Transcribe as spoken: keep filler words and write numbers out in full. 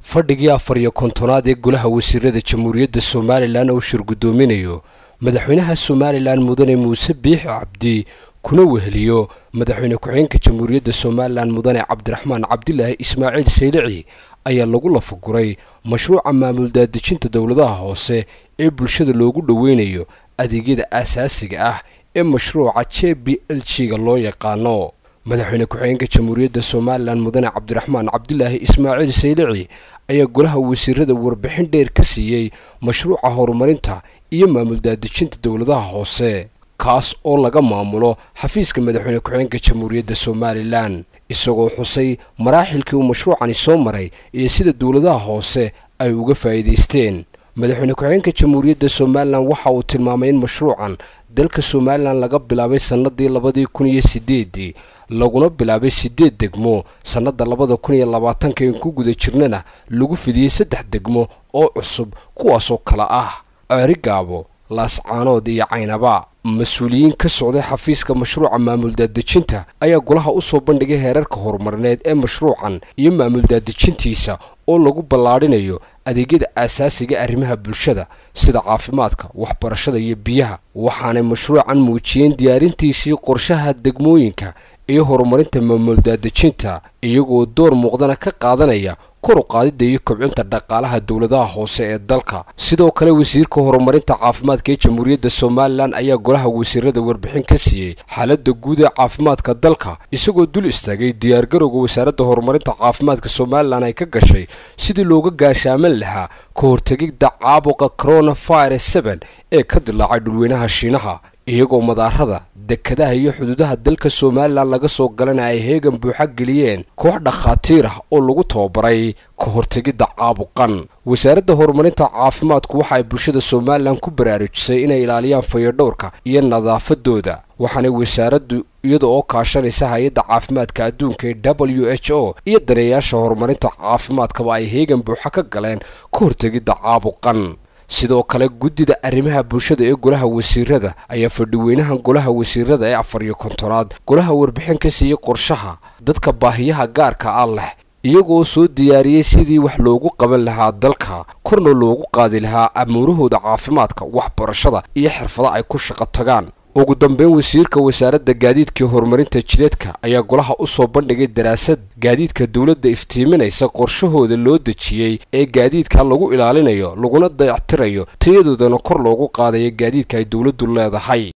fadhigii afar iyo kontonaad ee golaha wasiirada jamhuuriyadda Soomaaliland oo shir gudoominayo madaxweynaha Soomaaliland mudane Muuse Biixi Cabdi kuna weheliyo madaxweyne ku-xigeenka jamhuuriyadda Soomaaliland mudane Cabdiraxmaan Cabdilaahi Ismaaciil Saylici ayaa lagu lafaguray mashruuca maamul daadejinta dawladaha hoose ee bulshada loogu dhaweynayo adeegyada aasaasiga ah ee mashruuca J B L G-ga loo yaqaano. madaxweyne ku-xigeenka jamhuuriyadda Soomaaliland mudane Cabdiraxmaan Cabdilaahi Ismaaciil Saylici ayaa golaha wasiirada warbixin dheer ka siiyay mashruuca horumarinta iyo maamul daadejinta dawladaha hoose kaas oo laga maamulo xafiiska madaxweyne ku-xigeenka jamhuuriyadda Soomaaliland isagoo xusay maraaxilkii uu mashruucani soo maray iyo sida dawladaha hoose ay uga faa'iideysteen. madaxweyne ku-xigeenka jamhuuriyadda Soomaaliland waxa uu tilmaamay in mashruucan dalka Soomaaliland laga bilaabay sanadii labada kun iyo sideed laguna bilaabay sideed degmo sanada labada kun iyo labaatan ee ku guda jirnana lagu fidiyay saddex degmo oo cusub kuwaas oo kala ah Ceerigaabo, Laascaanood iyo Caynaba. mas-uuliyiin ka socday xafiiska mashruuca maamul daadejinta ayaa golaha u soo bandhigay heerarka horumarineed ee mashruucan iyo maamul daadejintiisa oo lagu ballaarinayo adeegyada aasaasiga arrimaha bulshada sida caafimaadka, waxbarashada iyo biyaha. waxaanay mashruucan muujiyeen diyaarintiisii qorshaha degmooyinka iyo horumarinta maamul daadejinta iyagoo door muuqdana ka qaadanaya kor u qaadida iyo kobcinta dhaqaalaha dawladaha hoose ee dalka. sidoo kale wasiirka horumarinta caafimaadka ee jamhuuriyadda Soomaaliland ayaa golaha wasiirada warbixin ka siiyay xaaladda guud ee caafimaadka dalka isagoo dul istaagay diyaar garowga wasaaradda horumarinta caafimaadka Soomaaliland ay ka gashay sidii looga gaashaaman lahaa ka hortagida caabuqa coronavirus seven ee ka dilaacay dhulweynaha Shiinaha iyagoo madaarada dekadaha iyo xuduudaha dalka Soomaaliland laga soo galanay ay heegan buuxa geliyeen koox dhakhaatiir ah oo lagu tababaray ka hortagida caabuqan. wasaaradda horumarinta caafimaadku waxa ay bulshada Soomaaliland ku baraarujisay inay ilaaliyaan fayadhowrka iyo nadaafadooda waxaana wasaaraddu iyada oo kaashanaysa hay'adda caafimaadka adduunka ee W H O iyo daneeyaasha horumarinta caafimaadkaba ay heegan buuxa ka galeen ka hortagida caabuqan. sidoo kale guddida arrimaha bulshada ee golaha wasiirada ayaa fadhiweynaha golaha wasiirada ee afar iyo kontonaad golaha warbixin ka siiyay qorshaha dadka baahiyaha gaarka ah leh iyagoo soo diyaariyay sidii wax loogu qaban lahaa dalka korna loogu qaadi lahaa amuurahooda caafimaadka, waxbarashada iyo xirfadaha ay ku shaqo tagaan. ugu dambeyn wasiirka wasaaradda gaadiidka horumarinta jidadka ayaa golaha u soo bandhigay daraasad gaadiidka dawladda iftiiminaysa qorshahooda loo dejiyay ee gaadiidka lagu ilaalinayo laguna dayactirayo tayadoodana kor loogu qaadayo gaadiidka ay dawladdu leedahay.